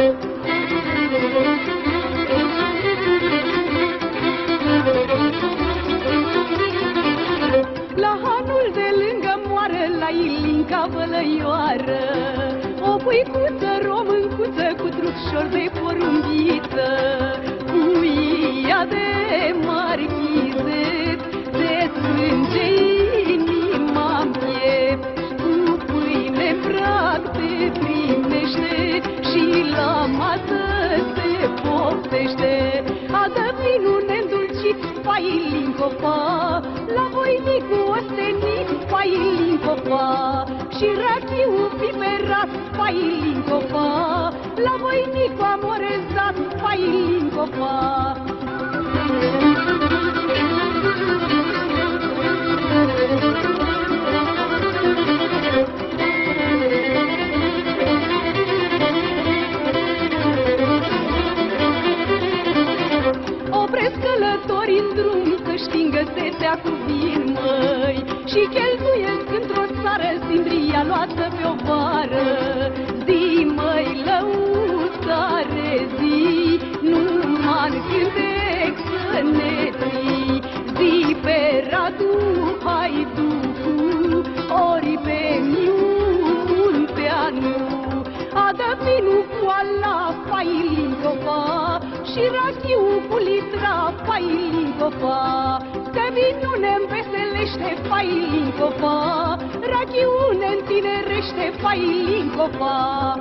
La hanul de lângă moară, la Ilinca vălăioară, o puicuță româncuță cu trucșor de porumbiță, cu ea de marchizet, de strânge inima-n piept, cu pâine prag te primește și la masă se poftește. Adă vinul neîndulcit, Failincofa, la voinicu ostenit, Failincofa, și rachiu piperat, Failincofa, la voinicu amorezat, Failincofa. Opresc călători în drum să stingă setea cu vin, măi, și cheltuiesc într-o țară simbria luată pe o vară. Zi, măi, lăutare, zi, numai cântec să ne ții. Zi pe Radu, Haiducu, ori pe Miu Munteanu, adă vinul cu ala, Failincofa, și rachiu cu litra, Failincofa, că vinul ne-nveselește, Failincofa, rachiu ne-ntinerește, Failincofa.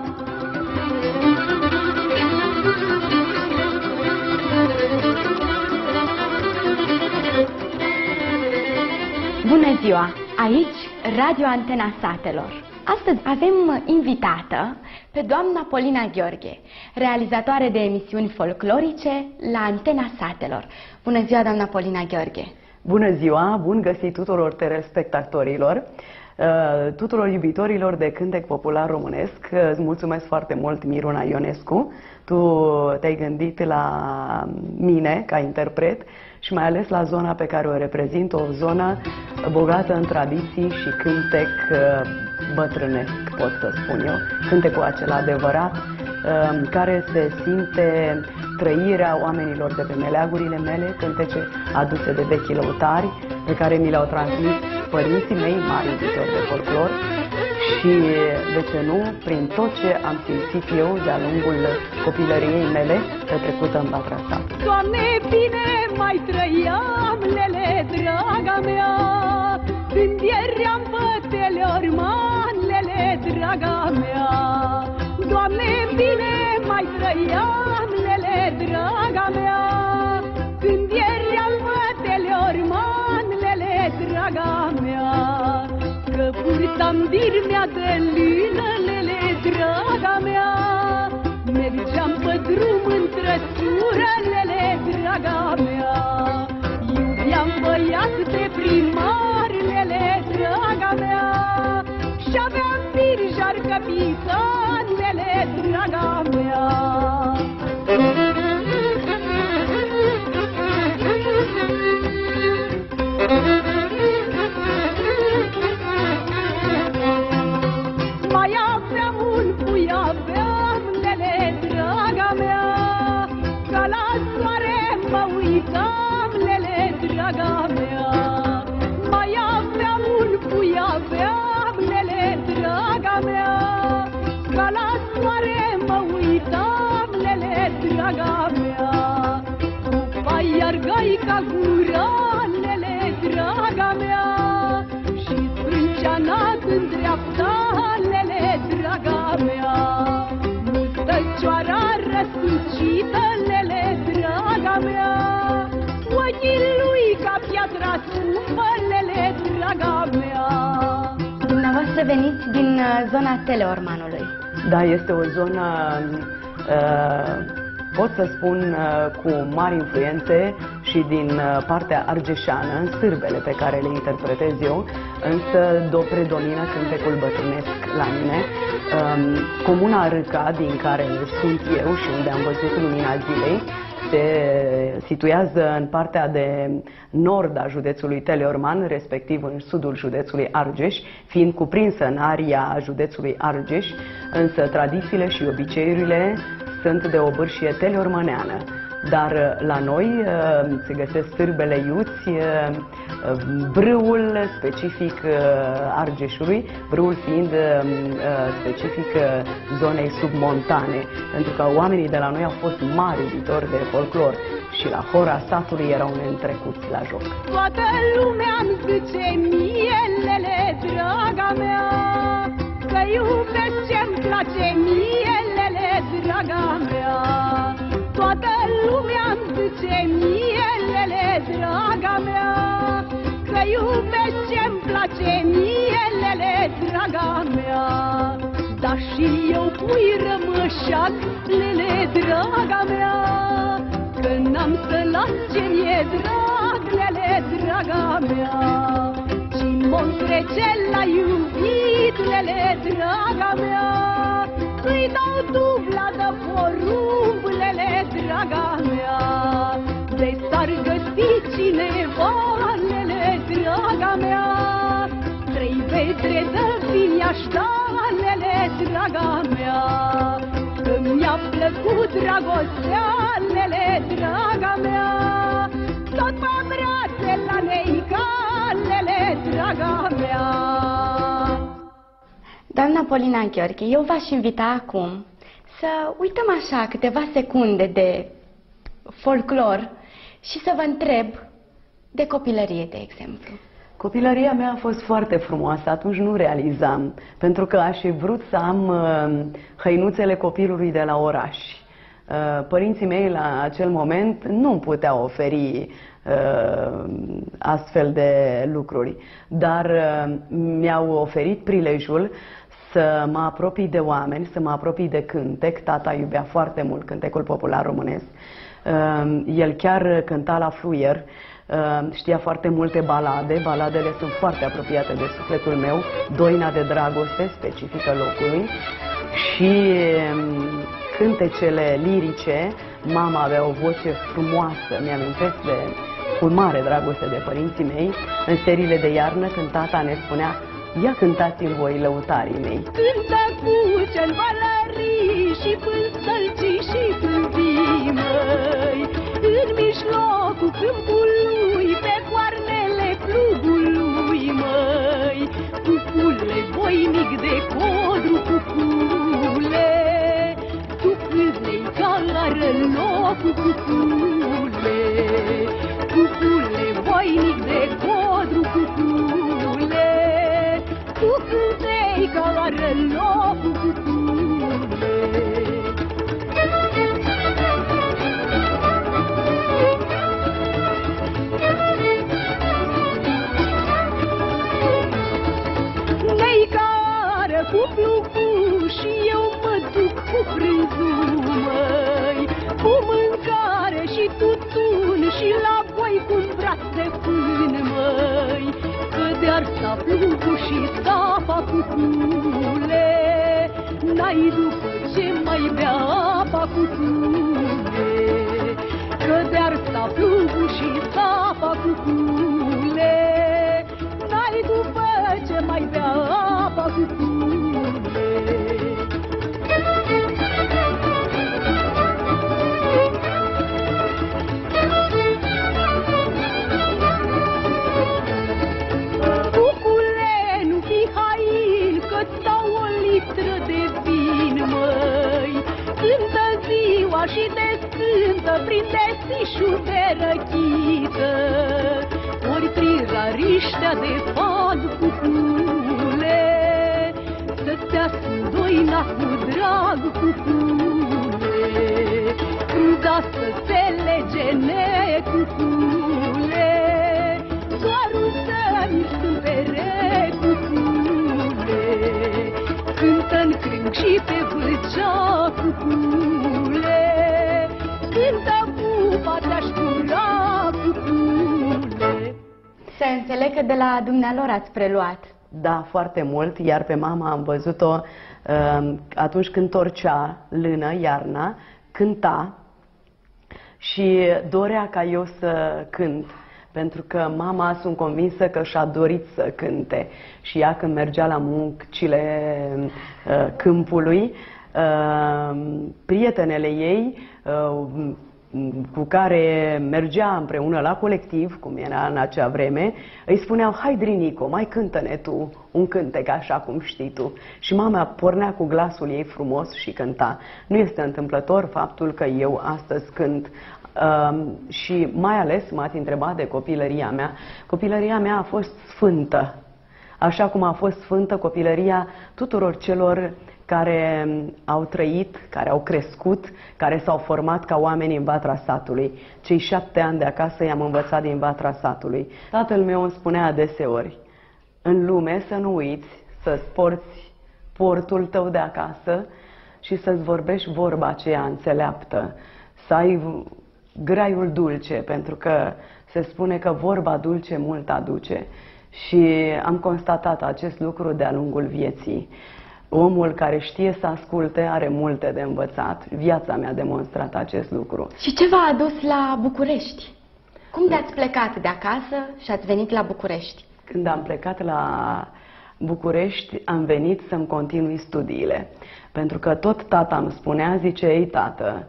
Bună ziua! Aici Radio Antena Satelor. Astăzi avem invitată pe doamna Polina Gheorghe, realizatoare de emisiuni folclorice la Antena Satelor. Bună ziua, doamna Polina Gheorghe! Bună ziua! Bun găsit tuturor telespectatorilor, tuturor iubitorilor de cântec popular românesc. Îți mulțumesc foarte mult, Miruna Ionescu. Tu te-ai gândit la mine ca interpret și mai ales la zona pe care o reprezint, o zonă bogată în tradiții și cântec bătrânesc, pot să spun eu. Cântecul acela adevărat, care se simte trăirea oamenilor de pe meleagurile mele, cântece aduse de vechii lăutari, pe care mi le-au transmis părinții mei, mari iubitori de folclor, și, de ce nu, prin tot ce am simțit eu de-a lungul copilăriei mele petrecută în Batra Sat. Doamne, bine mai trăiam, lele, draga mea, când eram bătele orman, lele, draga mea. Doamne, bine mai trăiam, lele, draga mea, când eram bătele orman, lele, draga mea. Că purtam birmea de lână, lele, draga mea, mergeam pe drum în trăsură, lele, draga mea. Iubeam băiat de primar, lele, draga mea, și-aveam birjar capitan, lele, draga mea. Mai aveam un pui, aveam, lele, draga mea, ca la soare mă uitam, lele, draga mea. Mai aveam un pui, aveam, lele, draga mea, ca la soare mă uitam, lele, draga mea. Cupa iargai ca gura, lele, draga mea, și sprânceanat în dreapta, lele, draga mea. Mustăcioara răsucită, lele, draga mea, ochii lui ca piatra scumpă, lele, draga mea. Dumneavoastră veniți din zona Teleormanului. Da, este o zonă, pot să spun, cu mari influențe și din partea argeșeană, în sârbele pe care le interpretez eu, însă predomină cântecul bătrânesc la mine. Comuna Râca, din care sunt eu și unde am văzut lumina zilei, se situează în partea de nord a județului Teleorman, respectiv în sudul județului Argeș, fiind cuprinsă în aria județului Argeș, însă tradițiile și obiceiurile sunt de o bârșie teleormăneană, dar la noi se găsesc târbele iuți, brâul specific Argeșului, brâul fiind specific zonei submontane, pentru că oamenii de la noi au fost mari iubitori de folclor și la hora satului erau neîntrecuți la joc. Toată lumea îmi zice mie, lele, draga mea, că iubesc ce-mi place mie, lele, draga mea. Toată lumea îmi zice mie, lele, draga mea, că iubesc ce-mi place mie, lele, draga mea. Dar și eu pui rămășac, lele, draga mea, că n-am să las ce mi-e drag, lele, draga mea. Și m-o trece la iubit, lele, draga mea, îi dau dubla de porumb, lele, draga mea. De s-ar găsi cineva, lele, draga mea, 3 vetre de vin i-aș da, lele, draga mea. Că mi-a plăcut dragostea, lele, draga mea, tot pe brațe la neica, lele, draga mea. Doamna Polina Gheorghe, eu v-aș invita acum să uităm așa câteva secunde de folclor și să vă întreb de copilărie, de exemplu. Copilăria mea a fost foarte frumoasă, atunci nu realizam, pentru că aș fi vrut să am hăinuțele copilului de la oraș. Părinții mei la acel moment nu îmi puteau oferi astfel de lucruri, dar mi-au oferit prilejul să mă apropii de oameni, să mă apropii de cântec. Tata iubea foarte mult cântecul popular românesc. El chiar cânta la fluier, știa foarte multe balade. Baladele sunt foarte apropiate de sufletul meu. Doina de dragoste, specifică locului, și cântecele lirice. Mama avea o voce frumoasă, mi-amintesc cu mare dragoste de părinții mei. În seriile de iarnă, când tata ne spunea: ia cântați-mi voi, lăutarii mei. Cântă cu cel valării și până sălcii și pâlvii, măi, în mijlocul câmpului, pe coarnele plugului, măi. Cucule, voinic de codru, cucule, tu câți-i cară locul, cucule. Cucule, voinic de codru, cucule, tu cântei cară locul, cucule. Ne-i cară cu plugul și eu mă duc cu prânzul, măi, cu mâncare și tutun și la voi cu un braț de pân, măi, că de-ar sta plugul și sapa, cucule, n-ai după ce mai bea apa, cucule, că de-ar sta plugul și sapa, cucule, n-ai după ce mai bea apa, cucule. Cucule, nu fi hain, că-ți dau o litră de vin, măi. Cântă ziua și te scântă prin desișul de răchită, ori prin rariștea de fag, cucule, să-ți ascund doina cu drag, cucule, frunza să se legene, cucule, doar un să-mi stâmpere, cucule, cântă-n crâng și pe vâlcea, cucule, cântă pupa te-aș cura, cucule. Să înțeleg că de la dumnealor ați preluat. Da, foarte mult, iar pe mama am văzut-o atunci când torcea lână, iarna, cânta și dorea ca eu să cânt. Pentru că mama, sunt convinsă că și-a dorit să cânte. Și ea, când mergea la muncile câmpului, Prietenele ei cu care mergea împreună la colectiv, cum era în acea vreme, îi spuneau: hai, Drinico, mai cântă-ne tu un cântec așa cum știi tu. Și mama pornea cu glasul ei frumos și cânta. Nu este întâmplător faptul că eu astăzi cânt. Și mai ales m-ați întrebat de copilăria mea. Copilăria mea a fost sfântă, așa cum a fost sfântă copilăria tuturor celor care au trăit, care au crescut, care s-au format ca oameni în Vatra satului. Cei 7 ani de acasă i-am învățat din Vatra satului. Tatăl meu îmi spunea adeseori: în lume să nu uiți să-ți porți portul tău de acasă și să-ți vorbești vorba aceea înțeleaptă, să ai graiul dulce, pentru că se spune că vorba dulce mult aduce. Și am constatat acest lucru de-a lungul vieții. Omul care știe să asculte are multe de învățat. Viața mi-a demonstrat acest lucru. Și ce v-a adus la București? Cum de-ați plecat de acasă și ați venit la București? Când am plecat la București, am venit să-mi continui studiile. Pentru că tot tata îmi spunea, zice: ei, tată,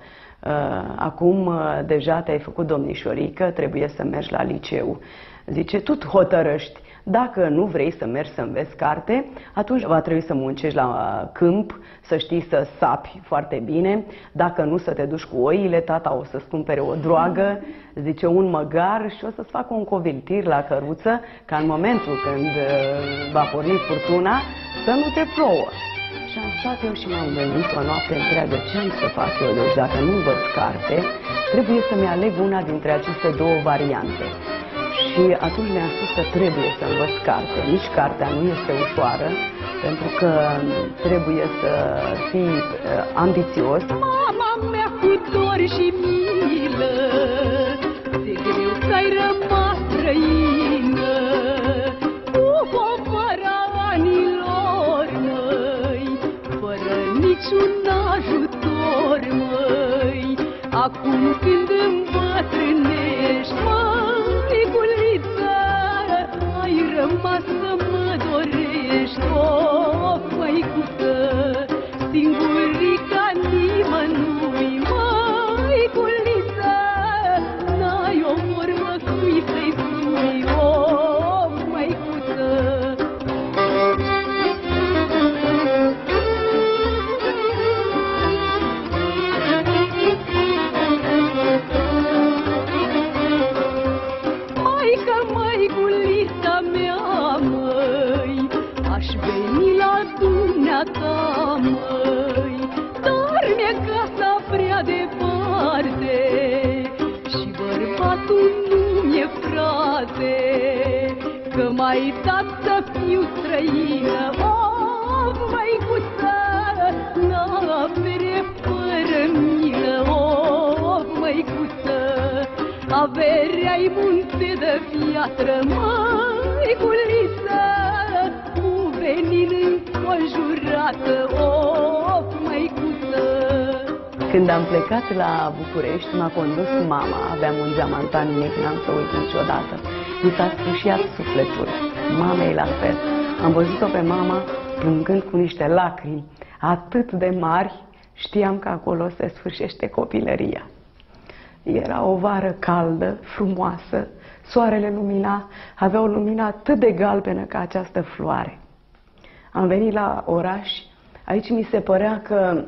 acum deja te-ai făcut domnișorică, trebuie să mergi la liceu. Zice: tu hotărăști. Dacă nu vrei să mergi să înveți carte, atunci va trebui să muncești la câmp, să știi să sapi foarte bine. Dacă nu, să te duci cu oile, tata o să-ți cumpere o droagă, zice, un măgar și o să-ți facă un coviltir la căruță, ca în momentul când va porni furtuna să nu te plouă. Și am stat eu și m-am gândit o noapte întreagă: ce am să fac eu? Deci dacă nu învăț carte, trebuie să-mi aleg una dintre aceste două variante. Și atunci mi-am spus că trebuie să învăț carte. Nici cartea nu este ușoară, pentru că trebuie să fii ambițios. Mama mea cu dor și milă, de greu că-ai rămas străină, cu povara anilor, măi, fără niciun ajutor, măi. Acum când îmbătrânești, măiculiță, ai rămas să mă dorești, o, măicuță, singurica nimănui, măiculiță, n-ai o vorbă cui să-i spui, o, măicuță. Măiculița mea, măi, aș veni la dumneata, măi, dar mi-e casa prea departe și bărbatul nu mi-e frate, că m-ai dat să fiu străină, o, măicuță, n-avere fără milă, o, măicuță. Averea-i munte de piatră, măiculiță, cu venin înconjurată, o, măicuță. Când am plecat la București, m-a condus mama, aveam un geamantan mic, n-am să uit niciodată. Mi s-a sfâșiat sufletul, mamei la fel. Am văzut-o pe mama plângând cu niște lacrimi atât de mari, știam că acolo se sfârșește copilăria. Era o vară caldă, frumoasă, soarele lumina, avea o lumină atât de galbenă ca această floare. Am venit la oraș, aici mi se părea că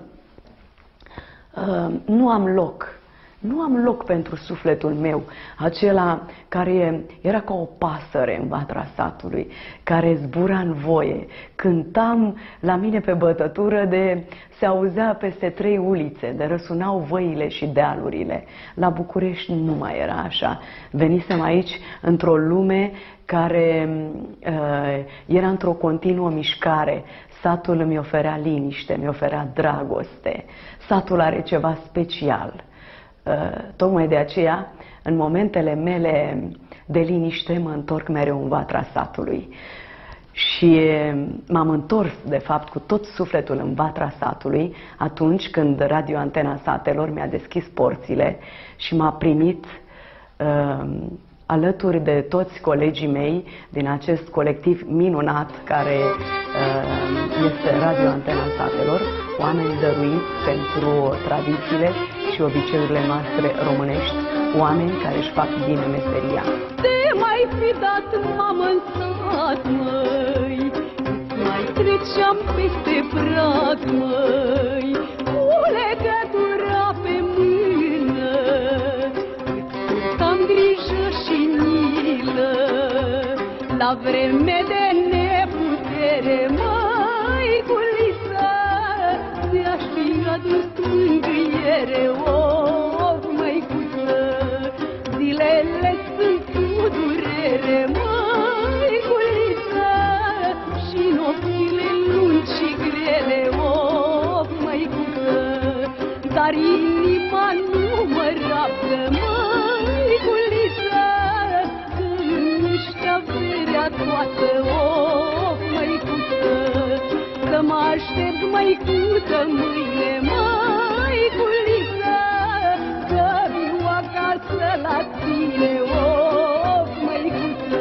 nu am loc. Nu am loc pentru sufletul meu, acela care era ca o pasăre în Vatra satului, care zbura în voie. Cântam la mine pe bătătură, se auzea peste 3 ulițe, de răsunau văile și dealurile. La București nu mai era așa. Venisem aici într-o lume care era într-o continuă mișcare. Satul îmi oferea liniște, mi oferea dragoste. Satul are ceva special. Tocmai de aceea, în momentele mele de liniște, mă întorc mereu în Vatra satului. Și m-am întors, de fapt, cu tot sufletul în Vatra satului atunci când Radio Antena Satelor mi-a deschis porțile și m-a primit alături de toți colegii mei din acest colectiv minunat care este Radio Antena Satelor. oameni dăruiți pentru tradițiile și obiceiurile noastre românești, oameni care își fac bine meseria. Te mai fi dat, mamă, în sat, măi, mai treceam peste prag, măi, cu legătura pe mână, cât am grijă și milă, la vreme de neputere, măiculiță, ți-aș fi adus mângâiere, of, măicuță, zilele sunt cu durere, măiculiță, și nopțile lungi și grele, of, măicuță, dar inima nu mă rabdă, măiculiță, că nu-și averea toată, of, măicuță, să mă aștept, măicuță, mâine, măiculiță, că viu acasă la tine, of, măicuță.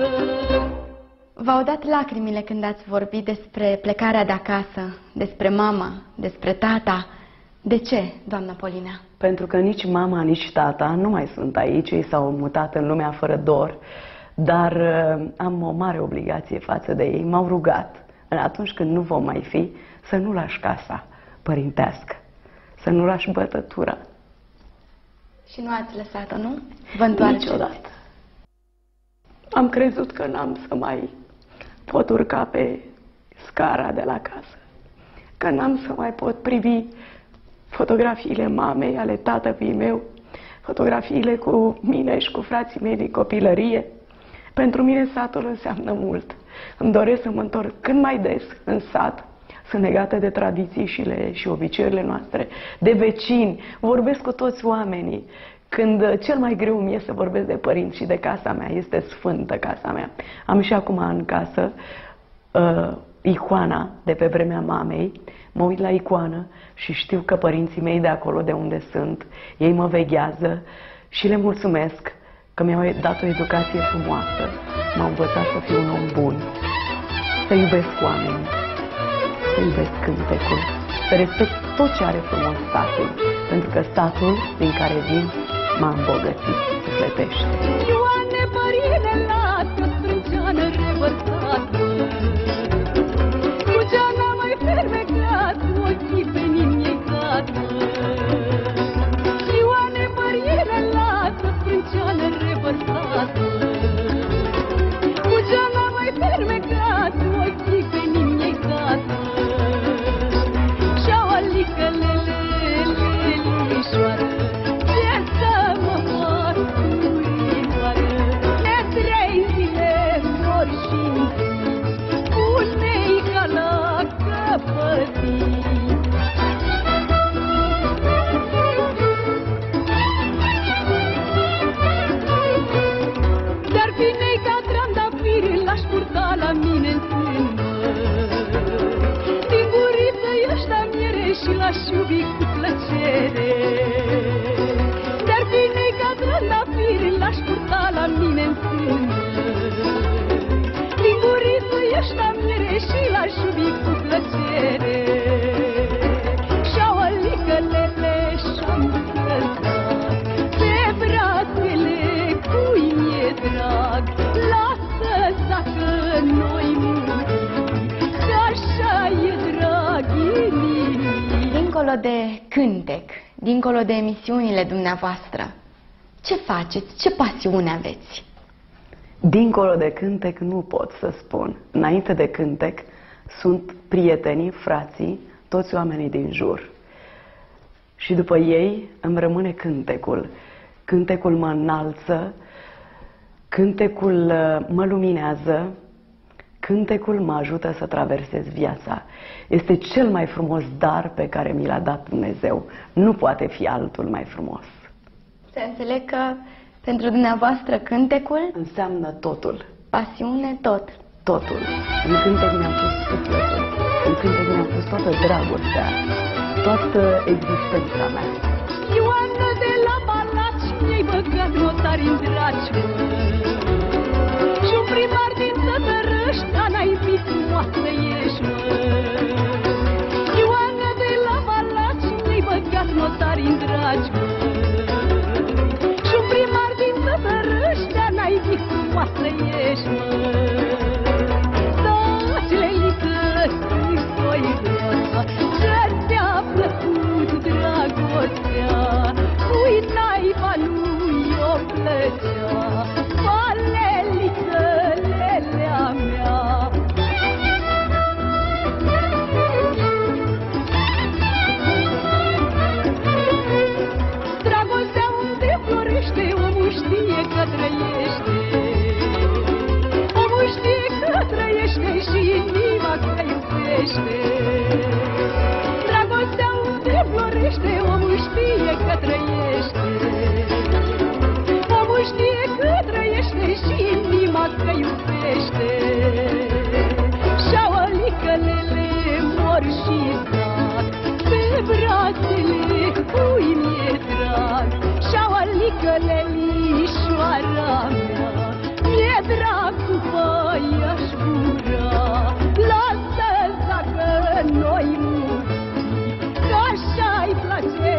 V-au dat lacrimile când ați vorbit despre plecarea de acasă, despre mama, despre tata. De ce, doamna Polina? Pentru că nici mama, nici tata nu mai sunt aici, ei s-au mutat în lumea fără dor, dar am o mare obligație față de ei. M-au rugat, atunci când nu vom mai fi, să nu lași casa părintească, să nu lași bătătura. Și nu ați lăsat-o, nu? Vă întoarceți? Niciodată. Am crezut că n-am să mai pot urca pe scara de la casă, că n-am să mai pot privi fotografiile mamei, ale tatălui meu, fotografiile cu mine și cu frații mei din copilărie. Pentru mine satul înseamnă mult. Îmi doresc să mă întorc cât mai des în sat. Sunt legate de tradiții și obiceiurile noastre, de vecini. Vorbesc cu toți oamenii. Când cel mai greu mi e să vorbesc de părinți și de casa mea, este sfântă casa mea. Am și acum în casă icoana de pe vremea mamei. Mă uit la icoană și știu că părinții mei de acolo de unde sunt, ei mă veghează și le mulțumesc că mi-au dat o educație frumoasă, m-au învățat să fiu un om bun, să iubesc oamenii, să iubesc cântecul, să respect tot ce are frumos satul, pentru că satul din care vin m-a îmbogățit sufletește. Ioane, părine, lasă strânceană revărsată, cu geana mai fermecat, ochii pe nimeni gata. Ioane, părine, lasă strânceană revărsată, cu geana mai fermecat, ochii pe nimeni gata. Și-au alică lelișoară, ce să mă fac curioară, de 3 zile mor și pune-i ca la căpătii. Dar bine-i ca trandafiri, l-aș purta la mine în sână, din guriță ăștia miere și l-aș iubi cu plăcere. Dar bine-i ca trandafiri, l-aș purta la mine în sână, din guriță ăștia miere și l-aș iubi cu plăcere. Și-au alicălele și-am căzat pe brațele cui mi-e drag, lasă sacă noi murim, că așa e drag inimii. Dincolo de cântec, dincolo de emisiunile dumneavoastră, ce faceți? Ce pasiune aveți? Dincolo de cântec nu pot să spun. Înainte de cântec sunt prietenii, frații, toți oamenii din jur. Și după ei îmi rămâne cântecul. Cântecul mă înalță, cântecul mă luminează, cântecul mă ajută să traversez viața. Este cel mai frumos dar pe care mi l-a dat Dumnezeu. Nu poate fi altul mai frumos. Să înțeleg că pentru dumneavoastră cântecul Înseamnă totul. pasiune, tot. Totul. În cântec mi-am pus sufletul. În cântec mi-am pus toată dragostea, toată existența mea. Ioană de la Balaci, mi-ai băgat notari în draci, mă. Și un primar din Țătărăști, ca n-ai fi frumoasă ești, mă. Ioană de dor și drag, pe brațele cui mi-e drag, șauălică lelișoara mea, mi-e drag cu păi-aș gura, lasă zacă noi muții, că așa-i place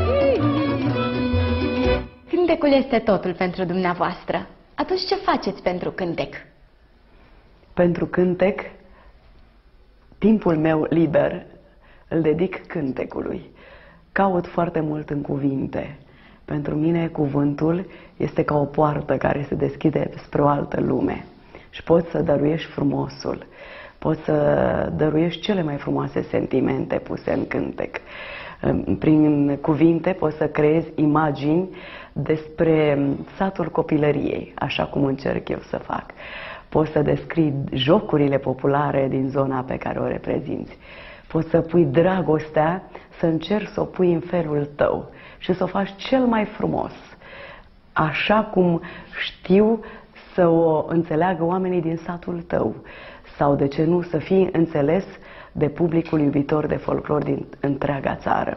inimii. Cântecul este totul pentru dumneavoastră. Atunci ce faceți pentru cântec? Pentru cântec, timpul meu liber îl dedic cântecului. Caut foarte mult în cuvinte. Pentru mine cuvântul este ca o poartă care se deschide spre o altă lume. Și poți să dăruiești frumosul, poți să dăruiești cele mai frumoase sentimente puse în cântec. Prin cuvinte poți să creezi imagini despre satul copilăriei, așa cum încerc eu să fac. Poți să descrii jocurile populare din zona pe care o reprezinți. Poți să pui dragostea, să încerci să o pui în felul tău și să o faci cel mai frumos, așa cum știu să o înțeleagă oamenii din satul tău, sau de ce nu să fii înțeles de publicul iubitor de folclor din întreaga țară.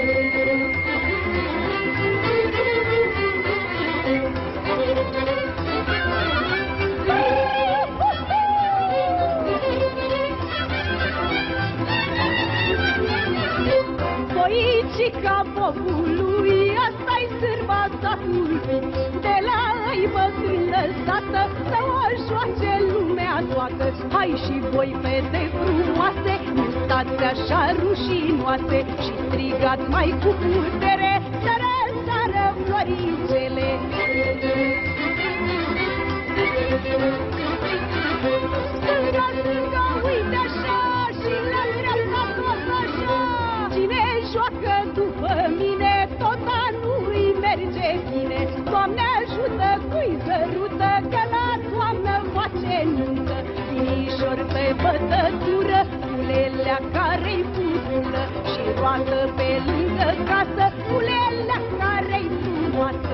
Boicica popului, asta-i sârba satului, de la ei bătrâni lăsată, să o joace lumea toată. Hai și voi, fete frumoase, nu stați așa rușinoase și strigați mai cu putere, să răsară floricele. Stânga, stânga, uite așa, și la dreapta tot așa. Cine joacă după mine, tot nu-i merge bine. Doamne ajută, cui zărută, că la toamnă face nuntă. Finișor pe bătătură, ulelea care-i putură, și roată pe lângă casă, ulelea care-i frumoasă.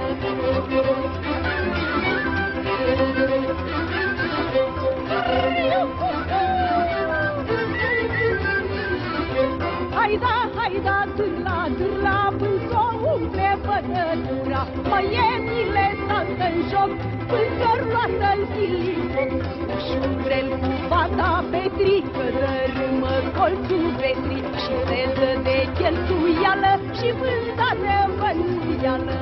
Haida, haida, dârla, dârla, până s-o umple bătătura. Măienile saltă-n joc, până s-o roată-n chilifoc. Ușurel cu fata petrică, dărâmă colțul vetri, și se dă de cheltuială și vânta de bănuială.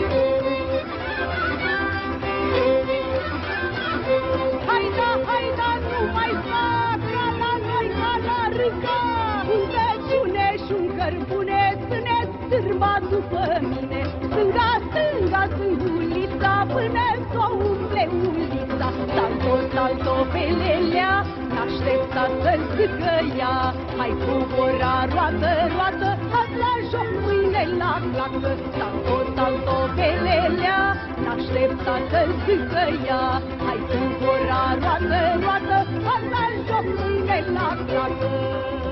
Haida, haida, nu mai fac ca la noi, ca la râca. Untăciune și-un cărbune, țâneți sârba după mine. Stânga, stânga, stângulița, până s-o umple ulița. Salto, salto, pelelea, n-aștepta să-ți zică ea. Hai cobora, roată, roată, azi la joc, mâine la clacă. Salto, salto, pelelea, n-aștepta să-ți zică ea. Hai cobora, roată, roată, azi la joc, mâine la clacă.